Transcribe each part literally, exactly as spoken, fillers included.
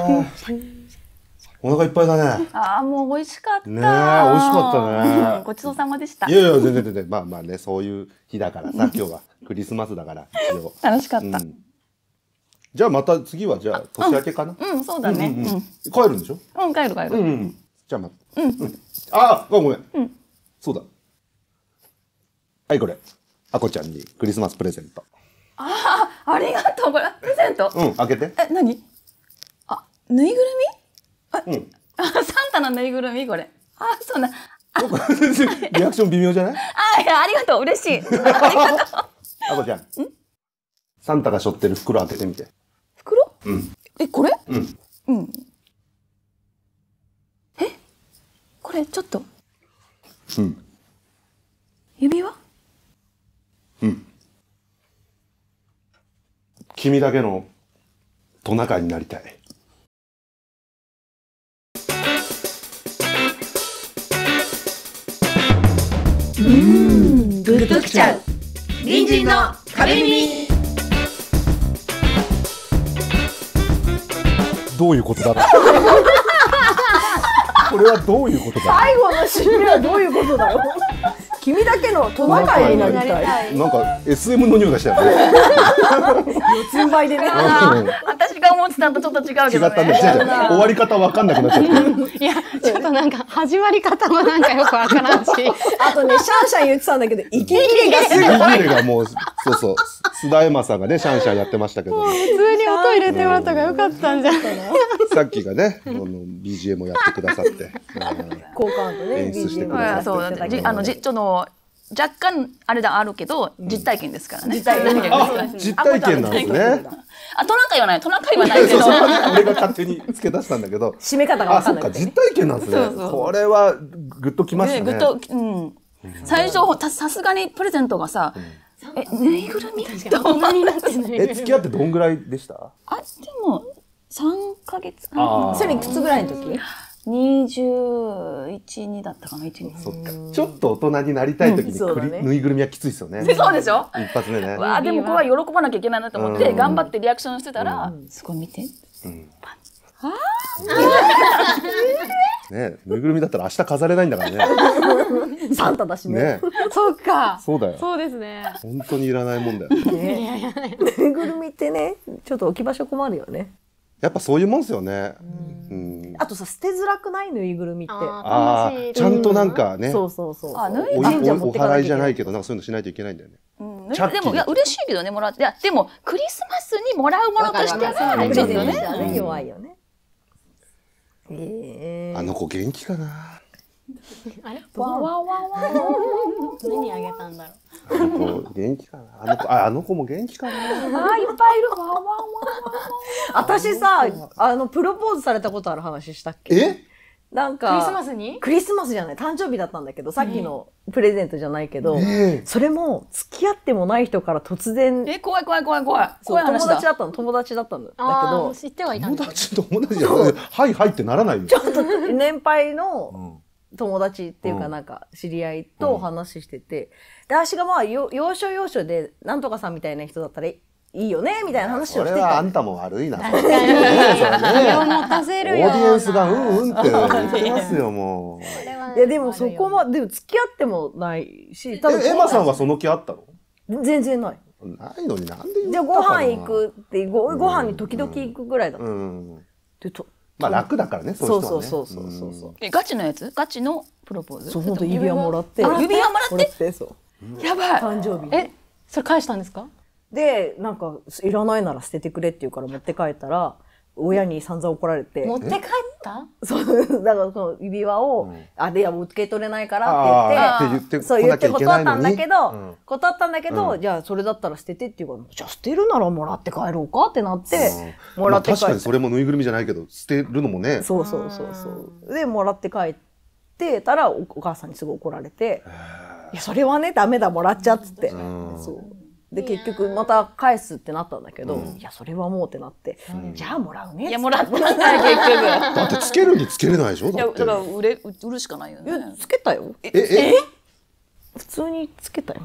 お腹いっぱいだね。 ああ、もう美味しかった。 ねえ、美味しかったね。 ごちそうさまでした。 いやいや、全然全然、まあまあね、そういう日だからさ、今日はクリスマスだから、一応。 楽しかった。 じゃあまた次はじゃあ年明けかな。 うん、そうだね。 帰るんでしょ。 うん、帰る帰る。 うん。じゃあまた。うん。あ、ごめん。うん。そうだ。はい、これ。あこちゃんにクリスマスプレゼント。 ああ、ありがとう。これプレゼント。 うん、開けて。 え、何？あ、ぬいぐるみ？ うん。 あ、サンタのぬいぐるみこれ。あ、そうな。 リアクション微妙じゃない？ あ、いや、ありがとう。嬉しい。ありがとう。 あこちゃん。サンタが背負ってる袋開けてみて。 袋？ うん。 え、これ？ うん。 うん。え？これちょっと。 うん。 指輪？ うん。君だけのトナカイになりたい。 うーん、グッときちゃう。隣人の壁耳。 どういうことだろう。これはどういうことだろう。 最後の締めはどういうことだろう。君だけのトナカイになりたい。 なんか エスエム の匂いがしたよね。 四つん這いでね。 私が思ってたのとちょっと違うけどね。 違ったね。終わり方わかんなくなっちゃった。 いや、ちょっとなんか始まり方もなんかよくわからんし。 あとね、シャンシャン言ってたんだけど、息切れがす息ごい。 切れがもう、そうそう。須田エマさんがね、シャンシャンやってましたけど。 普通に音入れてもらった方がよかったんじゃない。 さっきがね、この ビージーエム をやってくださって。 効果音とね、 演出してくださって。 そうだね。あの、じ、ちょっと。若干あれだあるけど実体験ですからね。 実体験。 あ、実体験なんですね。 あ、トナカイはない、トナカイはないけど。 俺が勝手に付け出したんだけど。 締め方がわかんない。 あ、そっか、実体験なんですね。これはグッときましたね。 グッと、うん。最初さすがにプレゼントがさ、え、ぬいぐるみ？ どんなになってんの？ え、付き合ってどんぐらいでした？ あ、でも三ヶ月。 それいくつぐらいの時？ にじゅういち、にだったかな、いち、に。 そっか。ちょっと大人になりたい時にぬいぐるみはきついですよね。 そうでしょ？ 一発目ね。 わあ、でもこれは喜ばなきゃいけないなと思って頑張ってリアクションしてたら、すごい見て。 ね、ぬいぐるみだったら明日飾れないんだからね。 サンタだしね。 そうか。 そうだよ。 そうですね。 本当にいらないもんだよ。 ぬいぐるみってね、ちょっと置き場所困るよね。 やっぱそういうもんですよね。 あとさ、捨てづらくないぬいぐるみって。 ああ、ちゃんとなんかね。 そうそうそう。 あ、ぬいお払いじゃないけど、なんかそういうのしないといけないんだよね。 でもいや嬉しいけどね、もらって、いやでもクリスマスにもらうものとしてはちょっとね弱いよね。 あの子元気かな。 あれ？ わわわわ。 何あげたんだろう。 あの子元気かな。あの子、あ、あの子も元気かな。 あ、いっぱいいる。わわわわ。 私さ、あのプロポーズされたことある話したっけ？ え？ なんかクリスマスに？ クリスマスじゃない、誕生日だったんだけど、さっきのプレゼントじゃないけど、 えー、 それも付き合ってもない人から突然、 え、怖い怖い怖い怖い。 そう友達だったの、友達だったんだ。だけど、 知ってはいたんだけど。 友達友達じゃない。はいはいってならないよ。 ちょっと年配の友達っていうかなんか知り合いと話してて、で、私がまあ要所要所でなんとかさんみたいな人だったらいいよねみたいな話をしてた。 それはあんたも悪いな。 確かに。気を持たせるよ。 オーディエンスがうんうんって言ってますよもう。 いやでもそこまでも付き合ってもないし、多分エマさんはその気あったの？ 全然ない。 ないのになんで言ったかな。 じゃあご飯行くってごご飯に時々行くぐらいだった。でとまあ楽だからね。 そうそうそうそうそうそう。 え、ガチのやつ？ガチのプロポーズ？ そう本当指輪もらって。 指輪もらって？ そう。 やばい。 誕生日。 え、それ返したんですか？ で、なんか、いらないなら捨ててくれって言うから持って帰ったら、親に散々怒られて。 持って帰った？ そう、だからその指輪を、あ、で、いや、受け取れないからって言って、そう言って断ったんだけど、断ったんだけど、じゃあそれだったら捨ててって言うから、じゃあ捨てるならもらって帰ろうかってなって、もらって帰って。 確かにそれもぬいぐるみじゃないけど、捨てるのもね。 そうそうそうそう。で、もらって帰ってたら、お母さんにすごい怒られて、いや、それはね、ダメだ、もらっちゃっつって。そう。で結局また返すってなったんだけど、うん、いやそれはもうってなって、うん、じゃあもらうねって。 いやもらったんだよ結局。 だってつけるにつけれないでしょ。だって。 だから売れ売るしかないよね。 いやつけたよ。 ええ普通につけたよ。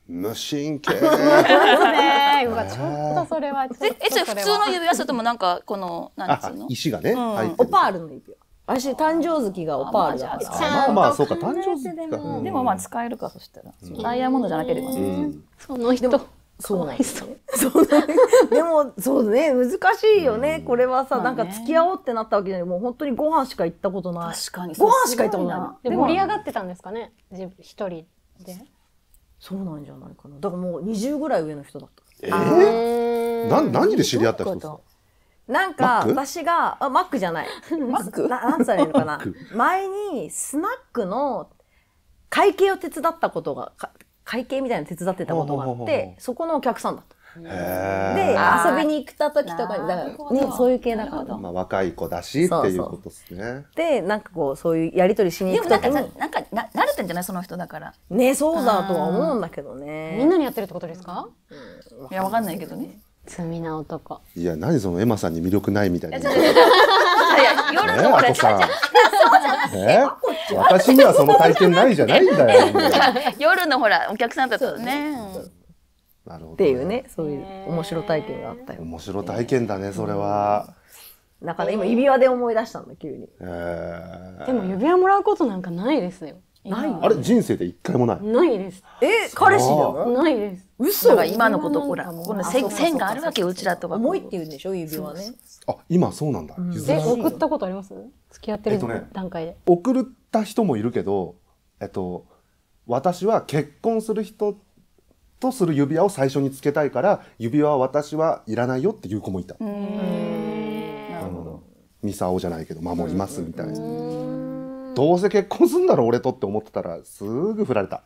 無神経。 ね。うわ、ちょっとそれはちょっとえ、え、それ普通の指輪それともなんかこのなんつあうの？ 石がね入ってる。 オパールの指輪。私誕生月がオパールだかあまあじゃら。 まあまあそうか誕生日か。うんでもまあ使えるかそしたら。ダイヤモンドじゃなければね。 うんその人。 そうなんですね。そうだね。でもそうね難しいよね。これはさなんか付き合おうってなったわけじゃないもう本当にご飯しか行ったことない。 確かに。 ご飯しか行ったことないの。 で盛り上がってたんですかね。自分一人で。 そうなんじゃないかな。だからもうにじゅうぐらい上の人だった。 えー、な何で知り合った人ですか？ なんかマック私があマックじゃない。 マック？ ななんつったらいいのかなマック。 前にスナックの会計を手伝ったことがか会計みたいなの手伝ってたことがあっほうほうほうほうてそこのお客さんだった。 へでー遊びに行った時とかにだからねそういう系だから。 まあ若い子だしっていうことですね。 でなんかこうそういうやり取りしにでもなんかさ行く時になんかな慣れてんじゃないその人だから。 ねそうだとは思うんだけどみんね。 なにやってるってことですか？ いやわかんないけどね。 罪な男。 いや何そのエマさんに魅力ないみたいな。 いや夜ねのほらあこさん。え私にはその体験ないじゃないんだよ。 夜のほらお客さんだったね。 なるほど。 っていうねそういう面白体験があったよ。 面白体験だねそれは。 だから今指輪で思い出したんだ急に。 えでも指輪もらうことなんかないですよ。 ないあれ人生で一回もない。 ないです。 え彼氏でもないです。 嘘だから今のことほらこの線あそうか線があるわけようちらとは。 重いって言うんでしょ指輪ね。 あ今そうなんだ。譲えらない送ったことあります？付き合ってるえっとね段階で。 送った人もいるけど、えっと私は結婚する人とする指輪を最初につけたいから指輪は私はいらないよっていう子もいた。 うーん。なるほど。 ミサオじゃないけど守りますみたいな。どうせ結婚するんだろう俺とって思ってたらすぐ振られた。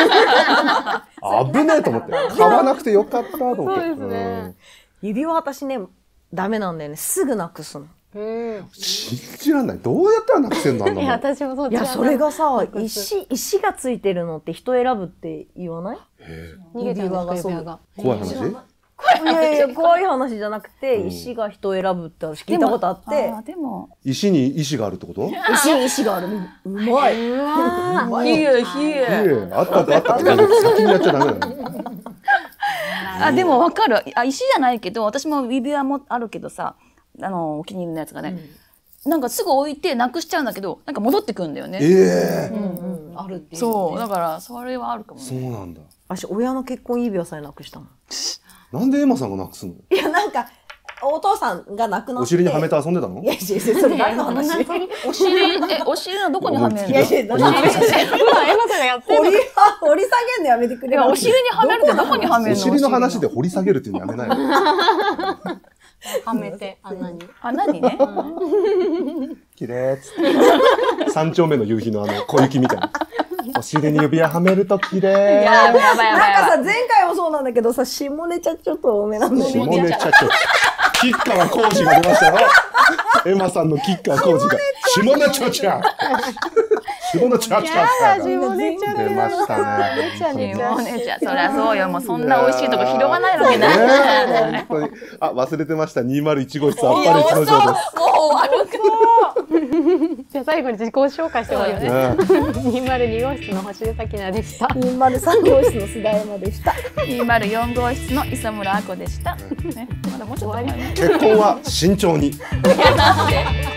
危ねえと思って買わなくてよかったと思って。 そうですね指輪私ねダメなんだよねすぐなくすの。 うん。 信じらんない。どうやったらなくせんのあんないやもん。 私もそう。 いやそれがさなくす石石がついてるのって人選ぶって言わない？ へ逃げちゃうんですか指輪がそう指輪が。 え怖い話？ いやいや怖い話じゃなくて石が人選ぶって私聞いたことあってあーでも石に石があるってこと？ 石に石があるうまい。 うわ冷え冷いえ。 えあったってあったって先にやっちゃダメだよ。 あでもわかる。あ石じゃないけど私も指輪もあるけどさあのお気に入りのやつがね、なんかすぐ置いてなくしちゃうんだけどなんか戻ってくるんだよね。 ええうんうんあるっていう。 そうだからそれはあるかもそね。 うなんだ。 私親の結婚指輪さえなくしたもん。 なんでエマさんがなくすの？ いやなんかお父さんが亡くなって。 お尻にはめて遊んでたのい？やいやそれ何の話？ お尻えお尻のどこにはめるの？ いやいや今エマさんがやってる掘りは掘り下げるのやめてくれる。 いやお尻にはめるってどこにはめるの？ お尻の話で掘り下げるっていうのやめないの？ はめて穴に。 あ何ね？ 綺麗っつって三丁目の夕日のあの小雪みたいな。お尻に指輪はめると綺麗。 やばいやばいやばいなんやばい。 かさ前回もそうなんだけどさ下ネタちょっと多めなんだよ下ね。 ネタちょっと。吉川浩司が出ましたよ。エマさんの吉川浩司が。下ネタちゃん。下ネタちゃん。 下ネタ出ましたね。 ちゃねもうねじゃあそりゃそうよもうそんな美味しいとこ広がないわけない。 ねえ本当に。あ忘れてましたにまるいち号室あっぱれ一の城です。 もう終わるか。 じゃあ最後に自己紹介してもらいます。 ねにまるに号室の星出咲菜でした。 にまるさん号室の須田山でした。 にまるよん号室の磯村あこでした。ねまだもうちょっとあります。 結婚は慎重に。 いやなんで